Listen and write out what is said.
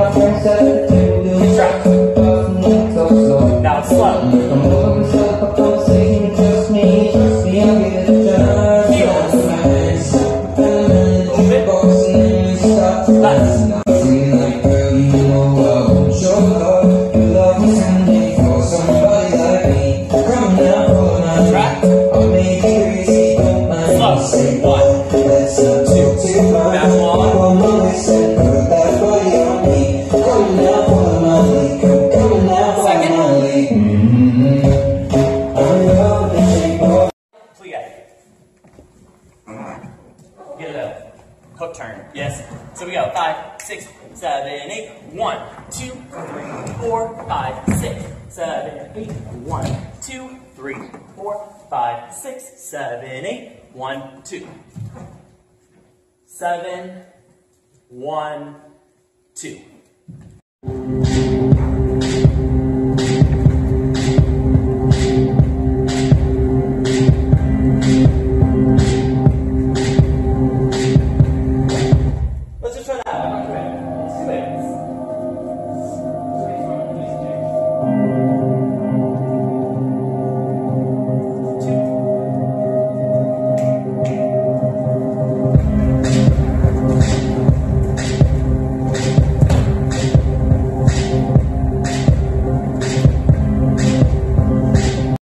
Now slow. Get it up. Hook turn. Yes. So we go 5, 6, 7, 8. 1, 2, 3, 4, 5, 6, 7, 8. 1, 2, 3, 4, 5, 6, 7, 8. 1, 2. 7, 1, 2.